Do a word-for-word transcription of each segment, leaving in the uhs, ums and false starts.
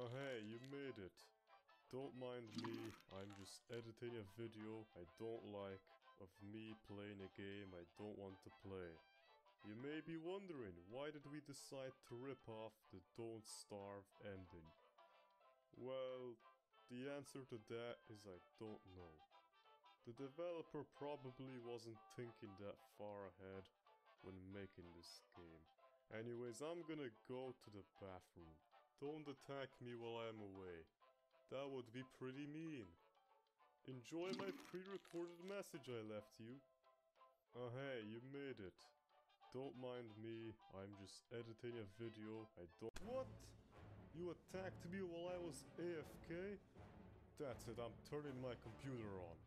Oh hey, you made it. Don't mind me, I'm just editing a video I don't like of me playing a game I don't want to play. You may be wondering, why did we decide to rip off the Don't Starve ending? Well, the answer to that is I don't know. The developer probably wasn't thinking that far ahead when making this game. Anyways, I'm gonna go to the bathroom. Don't attack me while I'm away. That would be pretty mean. Enjoy my pre-recorded message I left you. Oh hey, you made it. Don't mind me, I'm just editing a video I don't- What? You attacked me while I was A F K? That's it, I'm turning my computer on.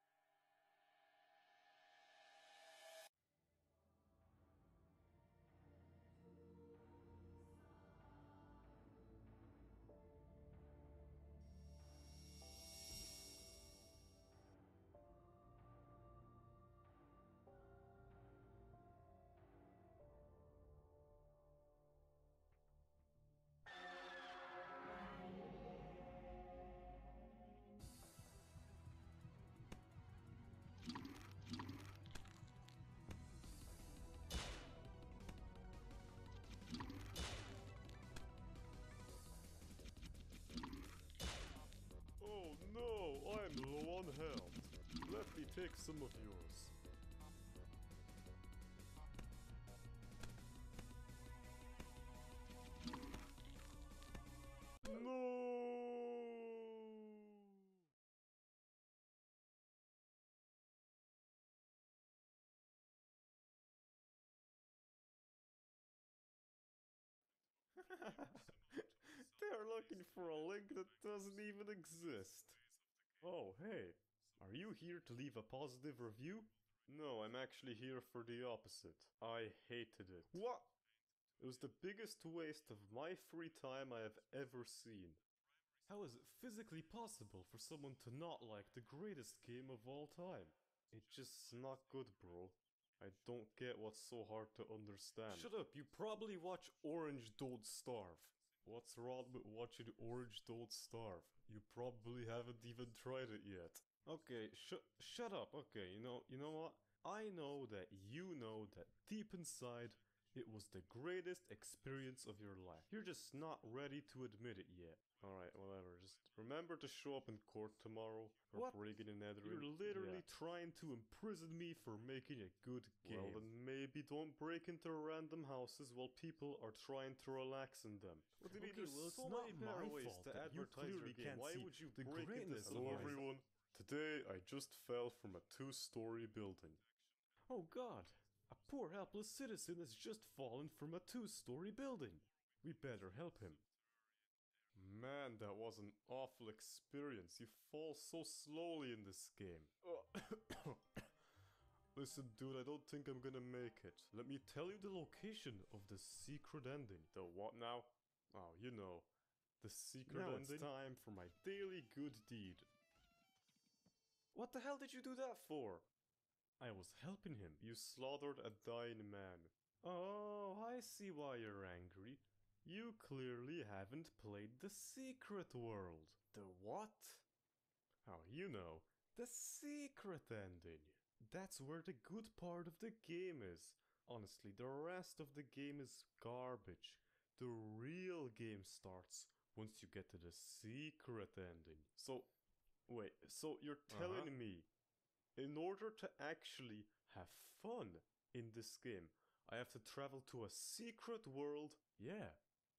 Oh no, I'm low on health. Let me take some of yours. No! They're looking for a link that doesn't even exist. Oh, hey. Are you here to leave a positive review? No, I'm actually here for the opposite. I hated it. What? It was the biggest waste of my free time I have ever seen. How is it physically possible for someone to not like the greatest game of all time? It's just not good, bro. I don't get what's so hard to understand. Shut up, you probably watch Orange Don't Starve. What's wrong with watching Orange Don't Starve? You probably haven't even tried it yet. Okay, sh shut up, okay, you know, you know what? I know that you know that deep inside, it was the greatest experience of your life. You're just not ready to admit it yet. Alright, whatever, just remember to show up in court tomorrow or What? breaking and entering. You're literally Yeah. trying to imprison me for making a good game. Well then maybe don't break into random houses while people are trying to relax in them. What do you mean? Okay, There's well, it's so not many better my ways fault to that you advertise your clearly game. can't Why see would you the break into greatness of Hello my- everyone. Today I just fell from a two-story building. Oh god, a poor helpless citizen has just fallen from a two-story building. We better help him. Man, that was an awful experience. You fall so slowly in this game. Listen, dude, I don't think I'm gonna make it. Let me tell you the location of the secret ending. The what now? Oh, you know. The secret Now ending? it's time for my daily good deed. What the hell did you do that for? I was helping him. You slaughtered a dying man. Oh, I see why you're angry. You clearly haven't played the secret world. The what? Oh, you know. The secret ending. That's where the good part of the game is. Honestly, the rest of the game is garbage. The real game starts once you get to the secret ending. So, wait, so you're telling Uh-huh. me, in order to actually have fun in this game, I have to travel to a secret world? Yeah.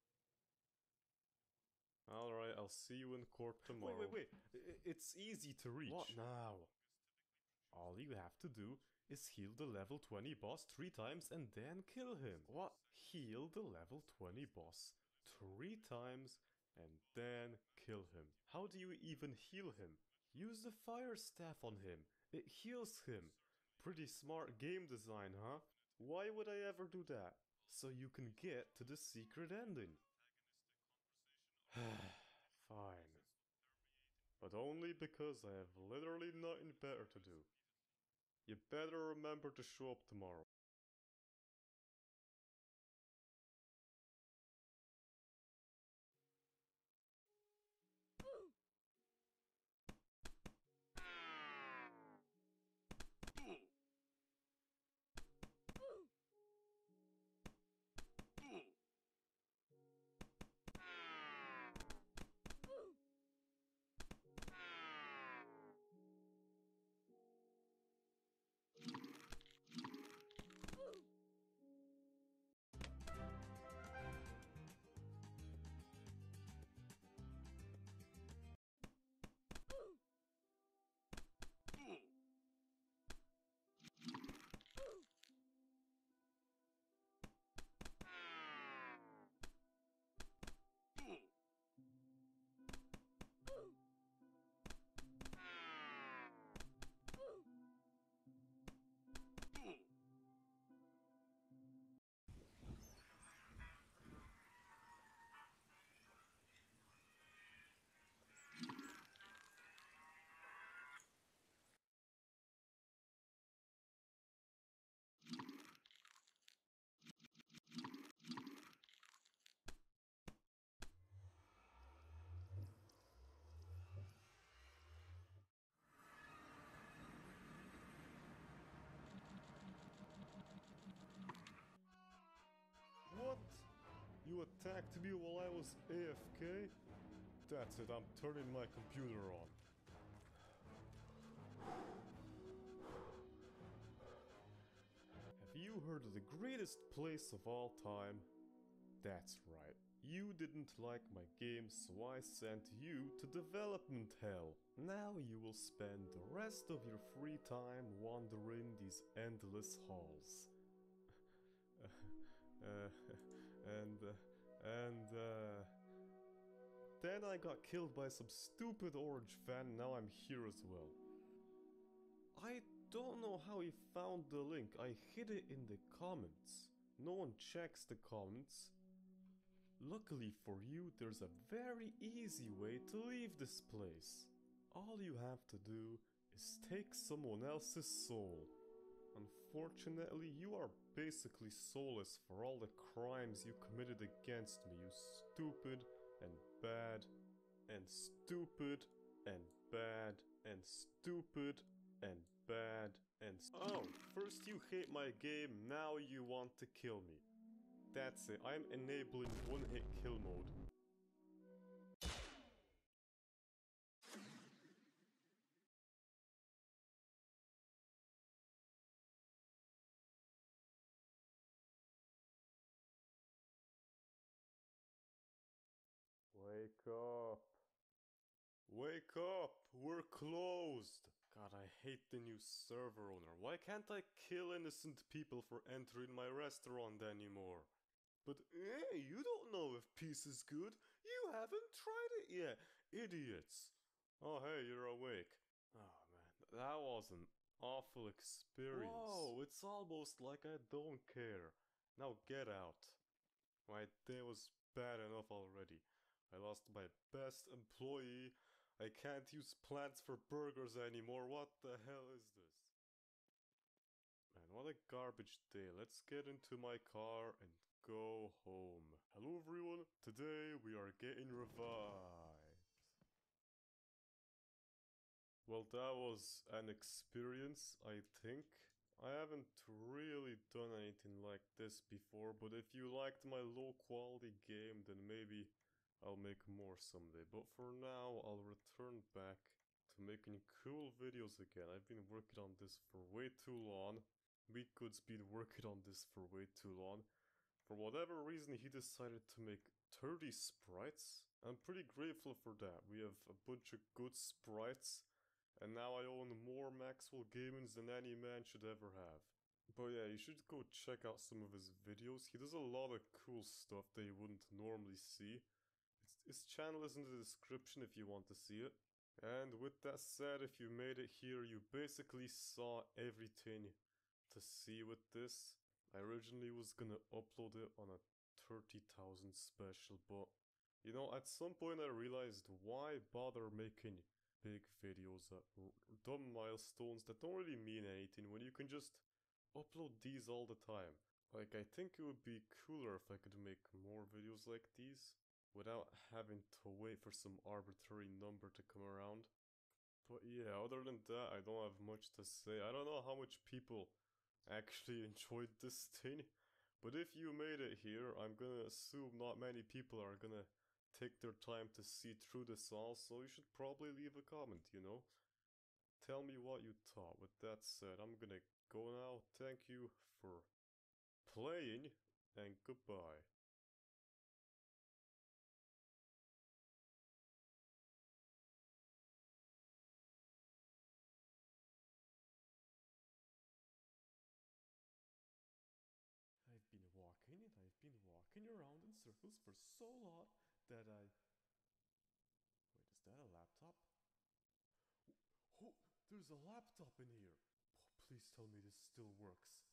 Alright, I'll see you in court tomorrow. Wait, wait, wait. It's easy to reach. What now? All you have to do is heal the level twenty boss three times and then kill him. What? Heal the level twenty boss three times and then kill him. How do you even heal him? Use the fire staff on him. It heals him. Pretty smart game design, huh? Why would I ever do that? So you can get to the secret ending. Fine. But only because I have literally nothing better to do. You better remember to show up tomorrow. you attacked me while I was A F K? That's it, I'm turning my computer on. Have you heard of the greatest place of all time? That's right. You didn't like my game, so I sent you to development hell. Now you will spend the rest of your free time wandering these endless halls. uh, and, uh, and, uh... Then I got killed by some stupid orange fan, now I'm here as well. I don't know how he found the link, I hid it in the comments. No one checks the comments. Luckily for you, there's a very easy way to leave this place. All you have to do is take someone else's soul. Unfortunately, you are basically soulless for all the crimes you committed against me, you stupid and bad and stupid and bad and stupid and bad and st- Oh, first you hate my game, now you want to kill me. That's it, I'm enabling one-hit kill mode. Wake up. Wake up, we're closed. God, I hate the new server owner. Why can't I kill innocent people for entering my restaurant anymore? But eh, you don't know if peace is good. You haven't tried it yet, idiots. Oh hey, you're awake. Oh man, that was an awful experience. Whoa, it's almost like I don't care. Now get out. My day was bad enough already. I lost my best employee. I can't use plants for burgers anymore. What the hell is this? Man, what a garbage day. Let's get into my car and go home. Hello everyone, today we are getting revived. Well, that was an experience, I think. I haven't really done anything like this before, but if you liked my low quality game, then maybe I'll make more someday. But for now, I'll return back to making cool videos again. I've been working on this for way too long. Meatgood's been working on this for way too long. For whatever reason, he decided to make thirty sprites. I'm pretty grateful for that. We have a bunch of good sprites, and now I own more Maxwell Gamings than any man should ever have. But yeah, you should go check out some of his videos. He does a lot of cool stuff that you wouldn't normally see. His channel is in the description if you want to see it. And with that said, if you made it here, you basically saw everything to see with this. I originally was gonna upload it on a thirty thousand special, but you know, at some point I realized, why bother making big videos at dumb milestones that don't really mean anything when you can just upload these all the time. Like, I think it would be cooler if I could make more videos like these without having to wait for some arbitrary number to come around. But yeah, other than that, I don't have much to say. I don't know how much people actually enjoyed this thing, but if you made it here, I'm gonna assume not many people are gonna take their time to see through this all, so you should probably leave a comment, you know? Tell me what you thought. With that said, I'm gonna go now. Thank you for playing, and goodbye. I've been walking and I've been walking around in circles for so long that I... Wait, is that a laptop? Oh, there's a laptop in here. Oh, please tell me this still works.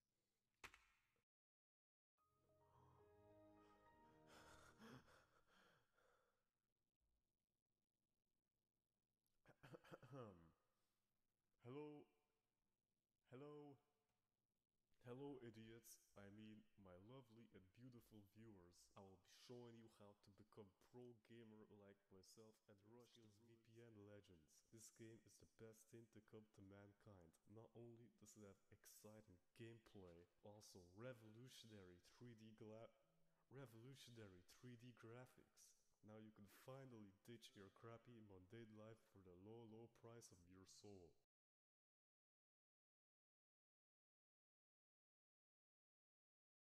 Hello? Hello? Hello, idiots. I mean, my lovely and beautiful viewers. I will be showing you how to become pro gamer like myself and Russia's V P N Legends. This game is the best thing to come to mankind. Not only does it have exciting gameplay, also revolutionary three D gla- revolutionary three D graphics. Now you can finally ditch your crappy mundane life for the low low price of your soul.